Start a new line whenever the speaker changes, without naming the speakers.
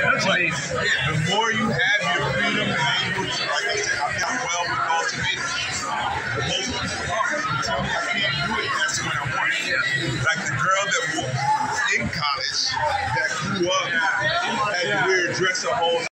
The more you have your freedom and able to, like I said, I'm not well with ultimatums. The most people tell me I can't do it, that's what I want. Like the girl that was in college that grew up had to wear a dress a whole